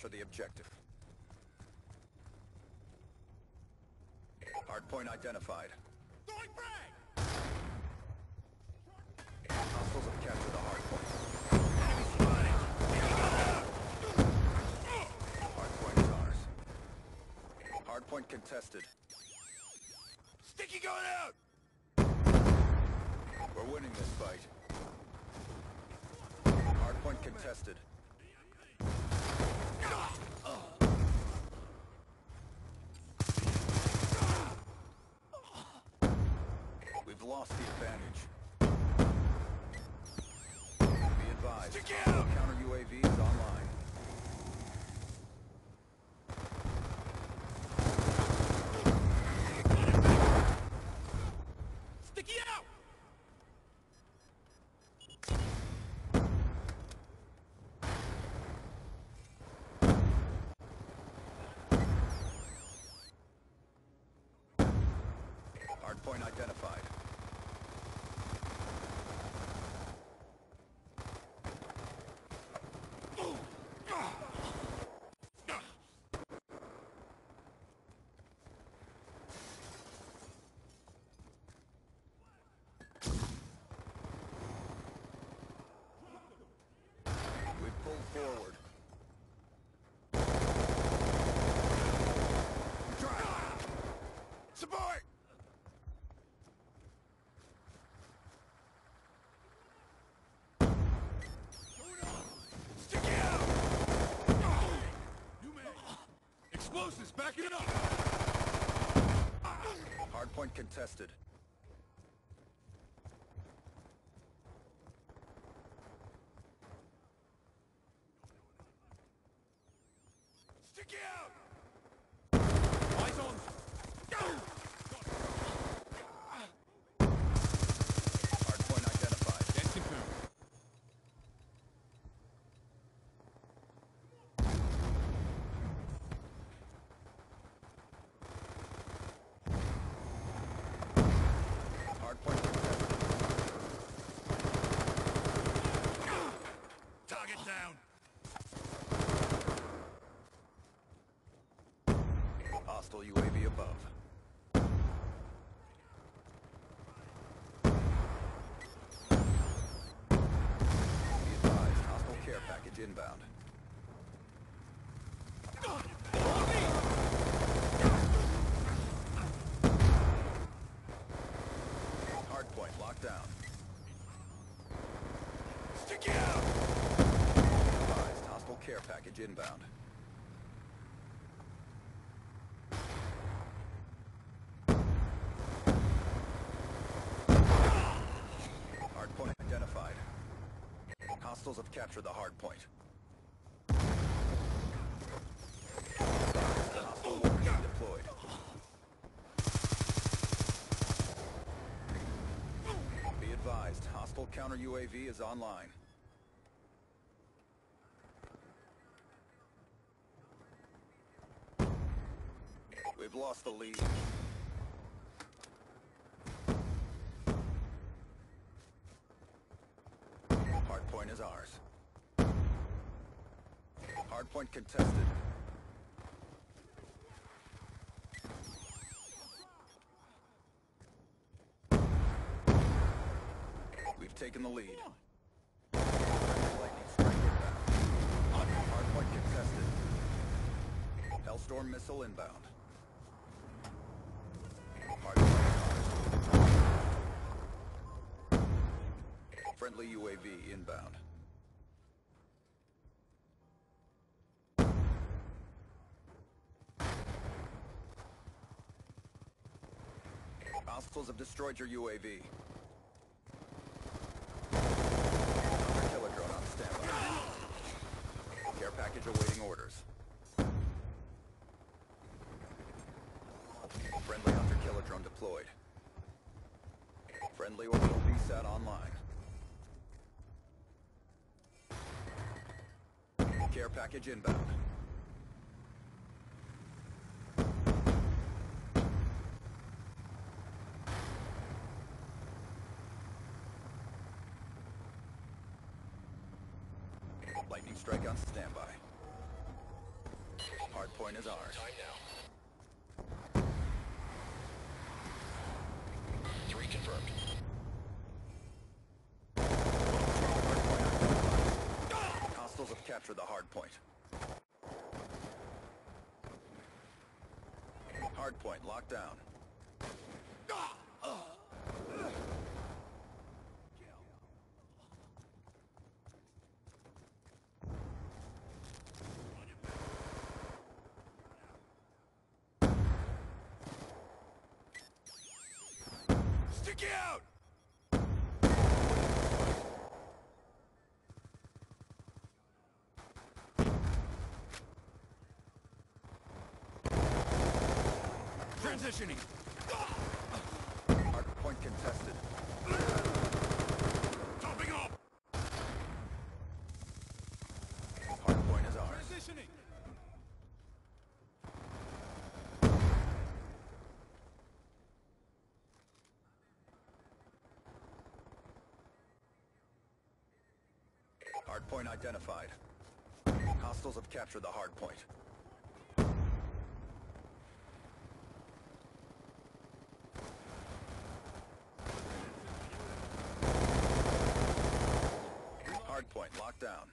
for the objective. Hardpoint identified. Throwing frag! Hostiles have captured the hardpoint. Enemy spotted! Hardpoint is ours. Hardpoint contested. Sticky going out! We're winning this fight. Hardpoint contested. We've lost the advantage. Be advised, Stick out! counter UAV is online. Sticky out! Hardpoint identified. We pulled forward. Support! Sticky out! New man! Explosives backing it up! Hardpoint contested. Sticky out! Eyes on! Hardpoint identified. Dead confirmed. Hardpoint contested. Target down! Hostile UAV above. Be advised, hostile care package inbound. Hardpoint locked down. Sticky out! Be advised, hostile care package inbound. Hardpoint identified. Hostiles have captured the hardpoint. Hostile warning deployed. Be advised, hostile counter UAV is online. We've lost the lead. Hardpoint is ours. Hardpoint contested. We've taken the lead. Lightning strike inbound. Hardpoint contested. Hellstorm missile inbound. Hardpoint is ours. Friendly UAV inbound. Hostiles have destroyed your UAV. Killer drone on standby. Care package awaiting orders. Friendly hunter killer drone deployed. Friendly orbital VSAT online. Care package inbound. Lightning strike on standby. Hardpoint is ours. Time now. 3 confirmed. Hostiles have captured the hardpoint. Hardpoint locked down. Stick out! Transitioning. Hardpoint contested. Topping up. Hardpoint is ours. Transitioning. Hardpoint identified. Hostiles have captured the hardpoint. Hardpoint locked down.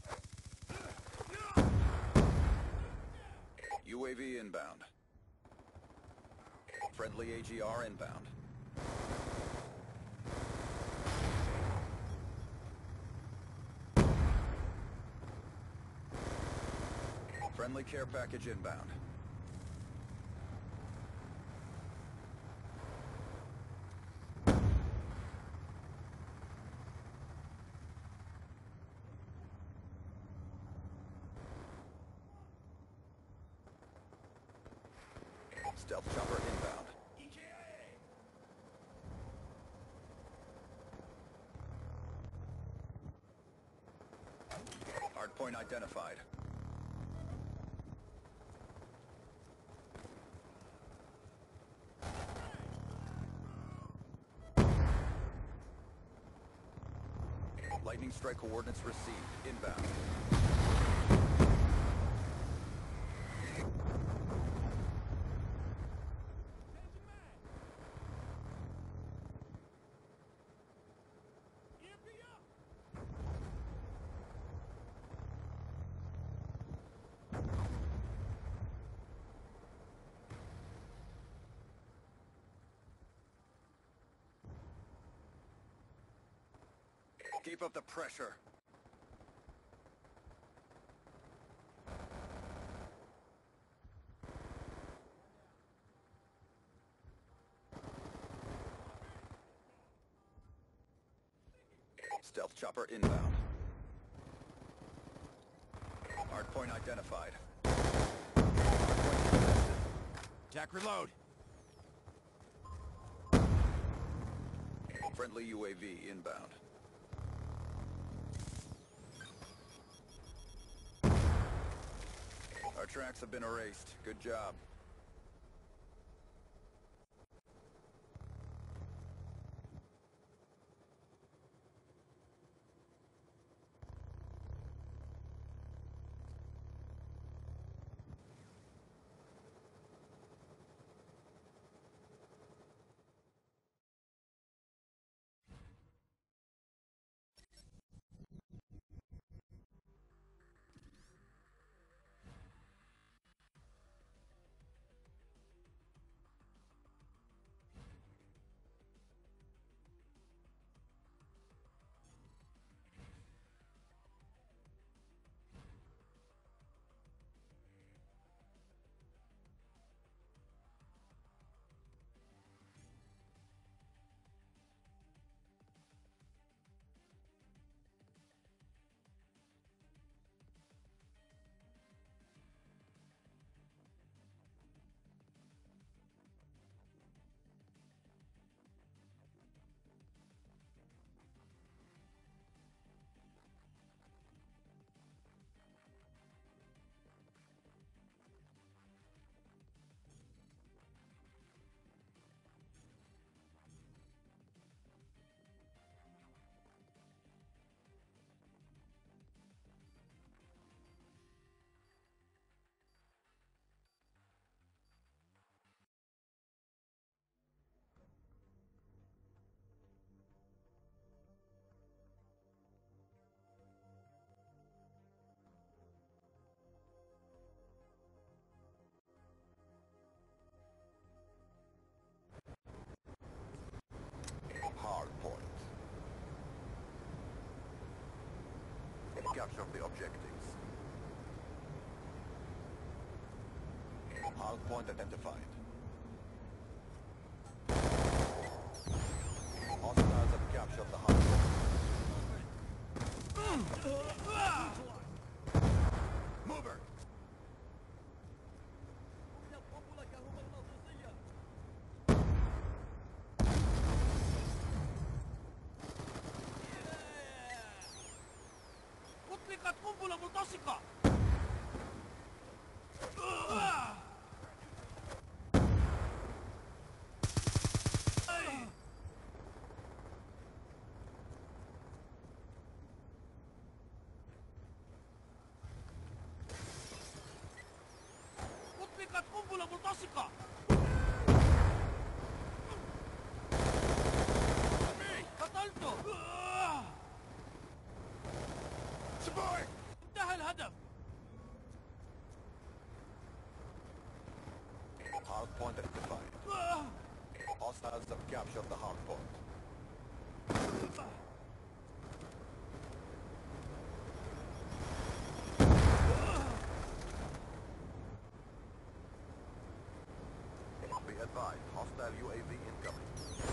UAV inbound. Friendly AGR inbound. Friendly care package inbound. Stealth chopper inbound. Hardpoint identified. Lightning strike coordinates received. Inbound. Keep up the pressure. Stealth chopper inbound. Hardpoint identified. Hardpoint contested. Attack reload. Friendly UAV inbound. Our tracks have been erased. Good job. capture the objectives. Hard point identified. Hostiles have captured the hard point. Mover! أطلقت قنبلة ملتصقة. أطلقت قنبلة ملتصقة. قتلته. Support! انتهى الهدف. Hard point identified. Hostiles have captured the hard point. Be advised, hostile UAV incoming.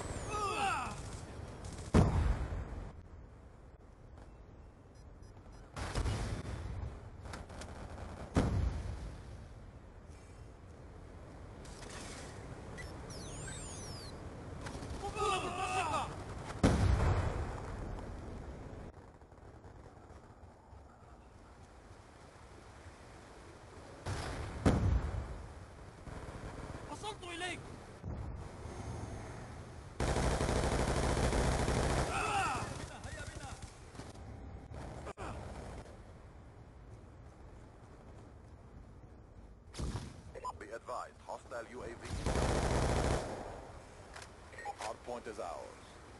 قنبلة ملتصقة. وصلت إليك. هيا بنا. Be advised, hostile UAV. Hard point is ours.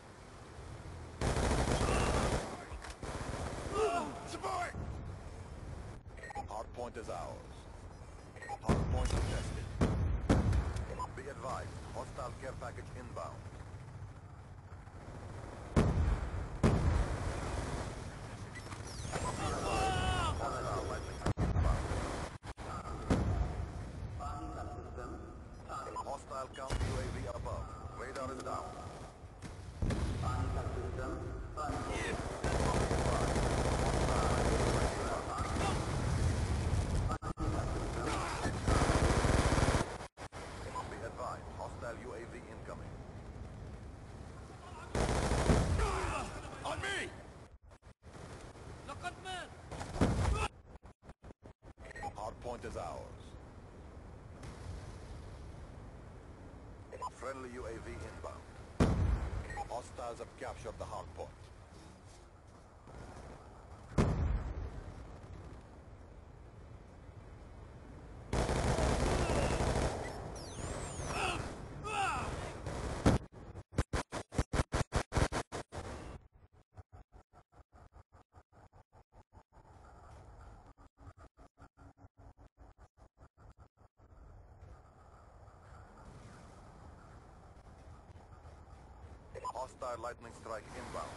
Support! Hard point is ours. Hard point contested. Be advised, hostile care package inbound. Hostile lightning inbound. Hostile counter UAV above. Radar is down. Be advised, hostile UAV incoming. On me! لقد مات. Hard point is ours. Friendly UAV inbound. Hostiles have captured the hard point. Hostile lightning strike inbound.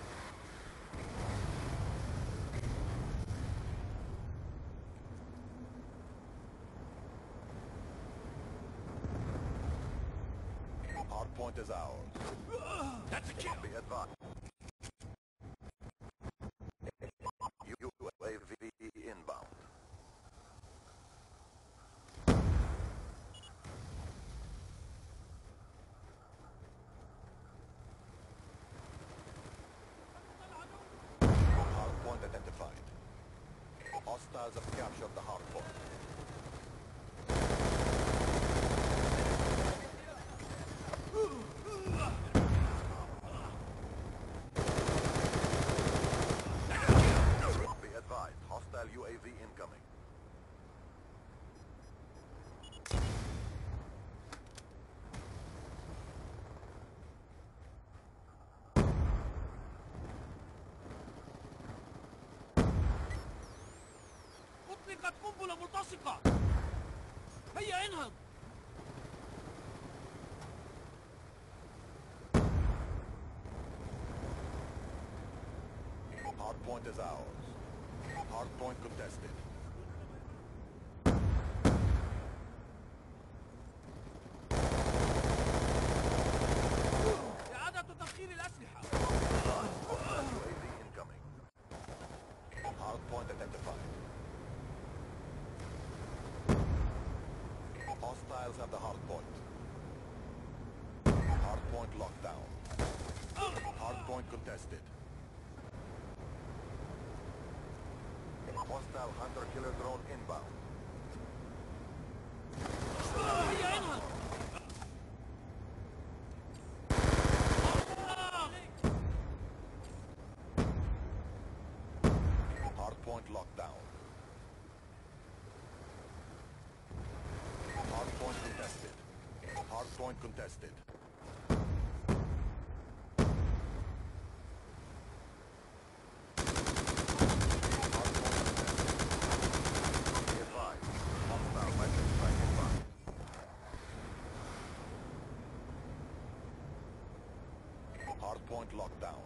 Hard point is ours. That's a kill! Be advised. UAV inbound. Hard point identified. Hostiles have captured the hard point. Be advised, hostile UAV incoming. أطلقت قنبلة ملتصقة. هيا انهض. Hard point is ours. Hard point contested. إعادة تدخين الأسلحة. UAV incoming. Hard point identified. Hostiles have the hard point. Hard point locked down. Hard point contested. Hostile hunter-killer drone inbound. هيا انهض. Hard point locked down. Hard point contested. Hard point contested. Hard point contested. Be advised. Hostile lightning strike inbound. Hard point locked down.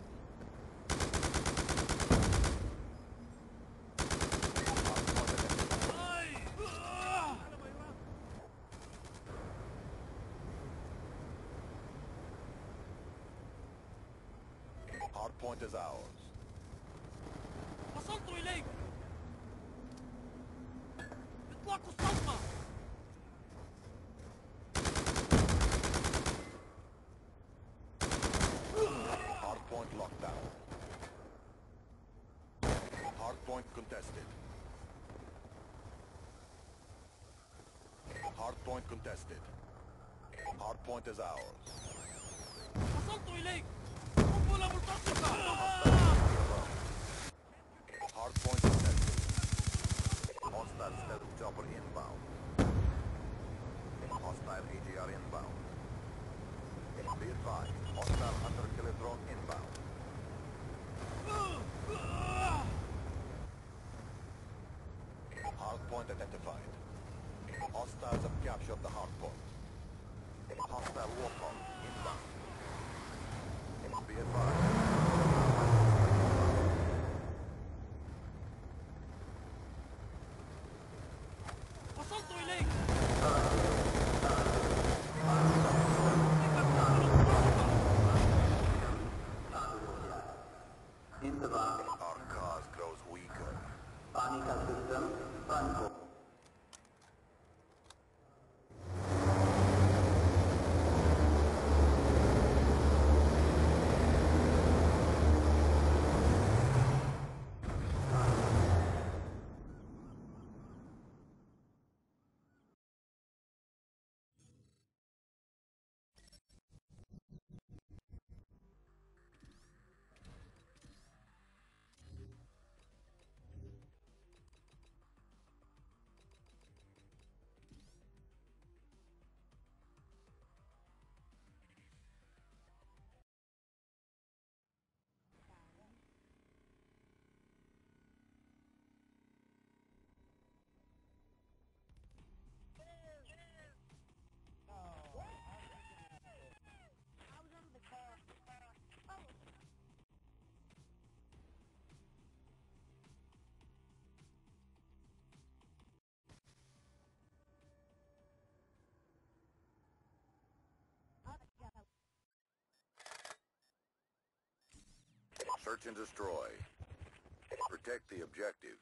Hard point identified. Hard point is ours. وصلت إليك. إطلاق الصدمة. Hard point locked down. Hard point contested. Hard point contested. Hard point is ours. وصلت إليك. قنبلة ملتصقة. Hard point contested. Hostile stealth chopper inbound. Hostile AGR inbound. Be advised. Hostile hunter-killer drone inbound. Hard point identified. Hostiles have captured the hard point. Hostile warthog inbound. Be advised. وصلت إليك. Our cause grows weaker. Search and destroy. Protect the objective.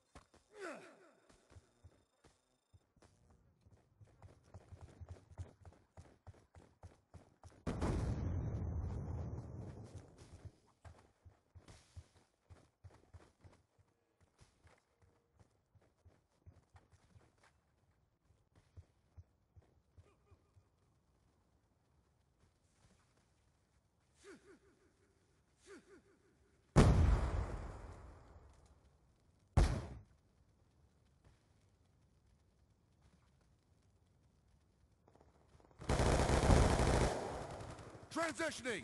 Transitioning!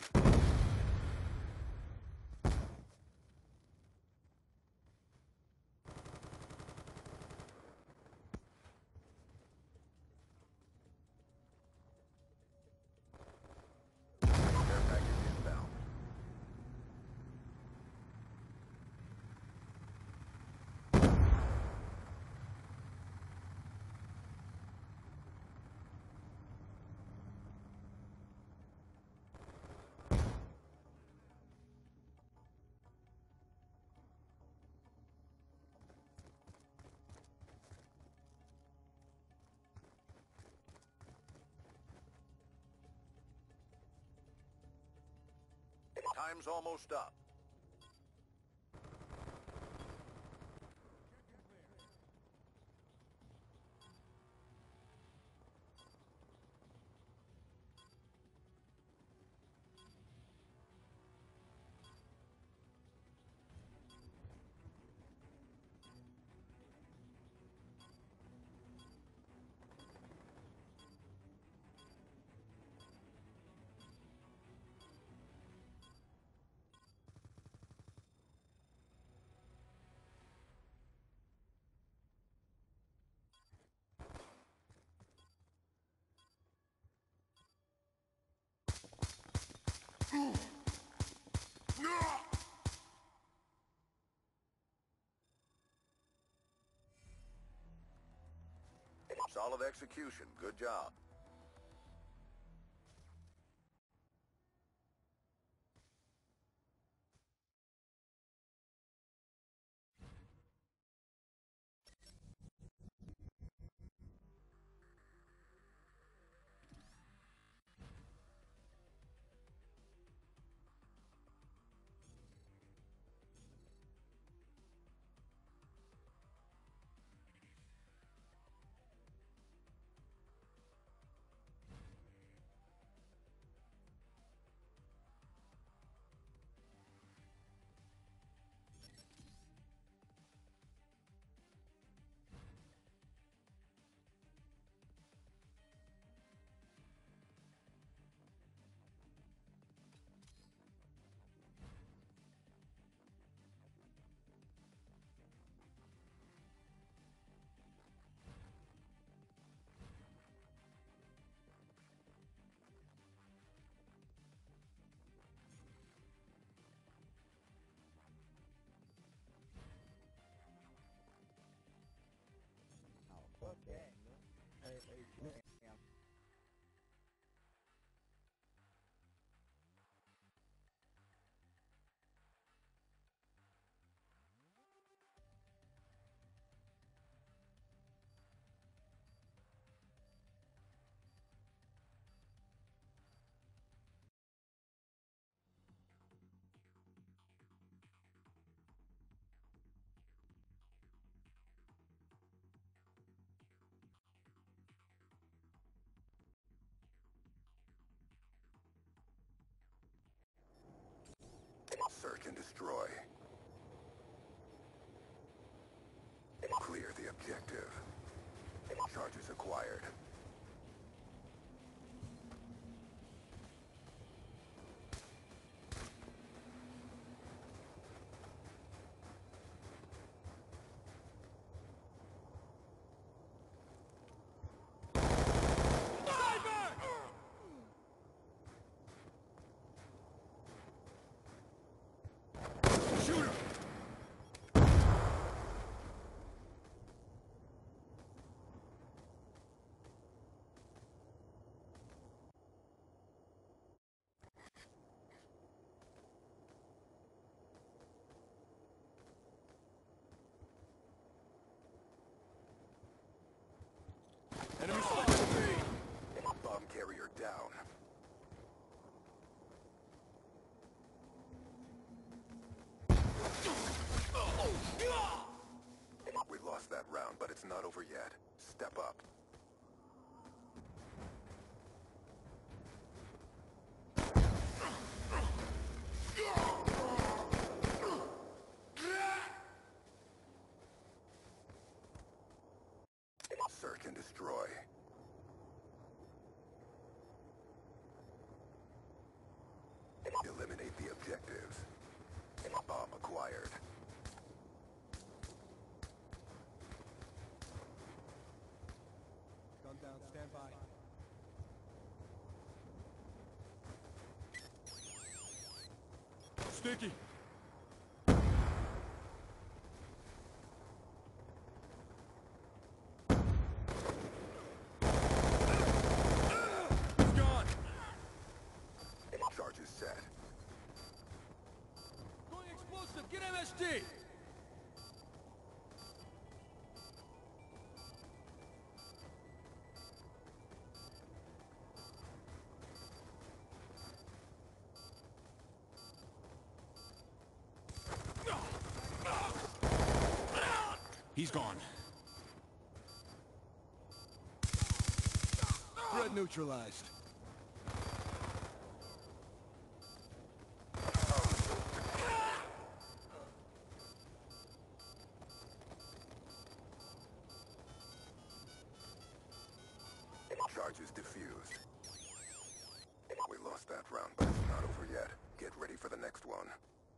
Care package inbound. Time's almost up. Solid execution. Good job. Search and destroy. Clear the objective. Charges acquired. Enemy spotted! Bomb carrier down. We lost that round, but it's not over yet. Step up. Search and destroy. Eliminate the objectives. Bomb acquired. Gun down, stand by. Sticky! He's gone! Charges set. Going explosive! Get MSD! He's gone. Threat neutralized. Charges diffused. We lost that round, but it's not over yet. Get ready for the next one.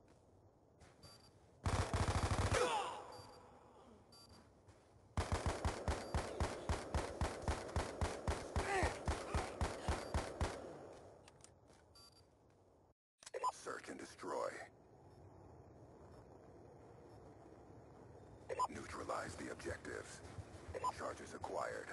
Search and destroy. Neutralize the objectives. Charges acquired.